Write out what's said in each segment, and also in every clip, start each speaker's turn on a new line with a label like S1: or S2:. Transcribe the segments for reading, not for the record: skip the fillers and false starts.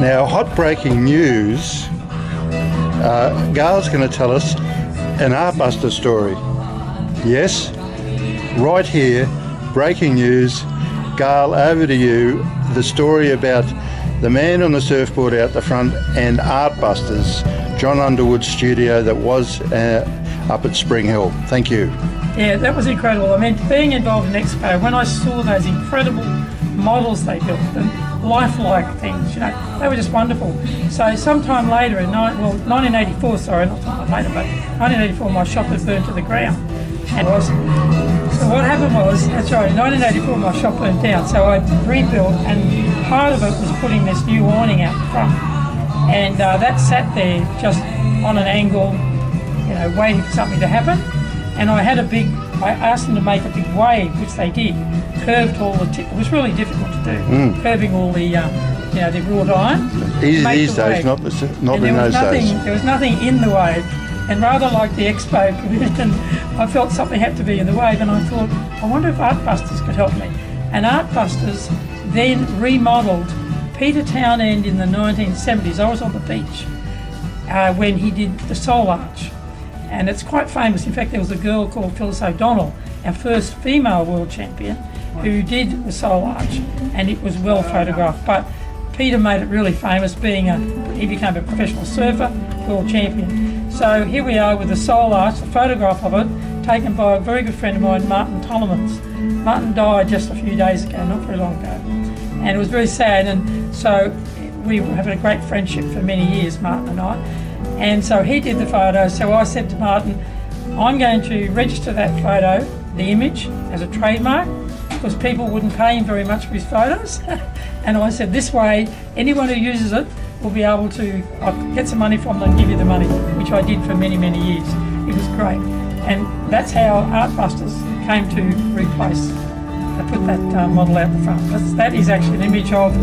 S1: Now, hot breaking news. Gail's going to tell us an Artbuster story. Yes, right here, breaking news. Gail, over to you. The story about the man on the surfboard out the front and Artbusters, John Underwood's studio that was up at Spring Hill. Thank you.
S2: Yeah, that was incredible. I mean, being involved in Expo, when I saw those incredible models they built, and lifelike things, you know, they were just wonderful. So sometime later, in 1984, sorry, not sometime later, but 1984, my shop had burned to the ground. And so what happened was, that's right, in 1984 my shop burnt down, so I rebuilt, and part of it was putting this new awning out the front. And that sat there just on an angle, you know, waiting for something to happen. And I asked them to make a big wave, which they did. Curved all the it was really difficult to do, curving all the, you know, the wrought iron.
S1: Easy these days, not in those days.
S2: There was nothing in the wave. And rather like the Expo commission, I felt something had to be in the wave, and I thought, I wonder if Artbusters could help me. And Artbusters then remodelled Peter Townend in the 1970s. I was on the beach when he did the Soul Arch. And it's quite famous. In fact, there was a girl called Phyllis O'Donnell, our first female world champion, who did the Soul Arch, and it was well photographed. But Peter made it really famous, he became a professional surfer, world champion. So here we are with the Soul Arch, a photograph of it, taken by a very good friend of mine, Martin Tallemans. Martin died just a few days ago, not very long ago. And it was very sad, and so we were having a great friendship for many years, Martin and I. And so he did the photo, so I said to Martin, I'm going to register that photo, the image, as a trademark, because people wouldn't pay him very much for his photos. And I said, this way, anyone who uses it will be able to get some money from them and give you the money, which I did for many, many years. It was great. And that's how Artbusters came to replace, I put that model out the front. That is actually an image of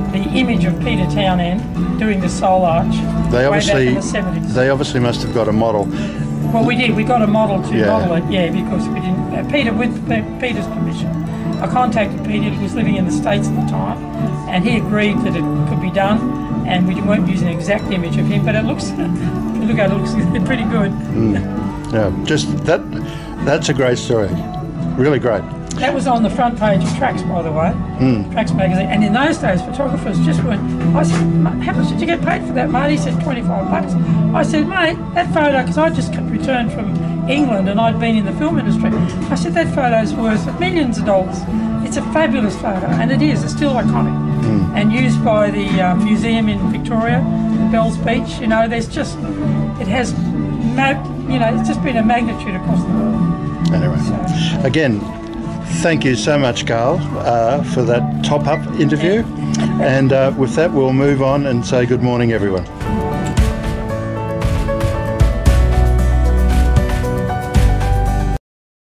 S2: Peter Townend doing the Soul Arch way back in the 70s.
S1: They obviously must have got a model.
S2: Well, we did. We got a model to model it, yeah, because we didn't. Peter, with Peter's permission, I contacted Peter. He was living in the States at the time, and he agreed that it could be done. And we weren't using an exact image of him, but it looks, if you look at it, looks pretty good.
S1: Yeah, just that's a great story. Really great.
S2: That was on the front page of Tracks, by the way, Tracks magazine. And in those days, photographers just weren't. I said, how much did you get paid for that, Marty? He said, $25. I said, mate, that photo, because I just returned from England and I'd been in the film industry. I said, that photo's worth millions of dollars. It's a fabulous photo, and it is. It's still iconic. And used by the museum in Victoria, Bells Beach. You know, there's just, it has, you know, it's just been a magnitude across the world.
S1: Anyway, so, again, thank you so much, Gail, for that top-up interview. And with that, we'll move on and say good morning, everyone.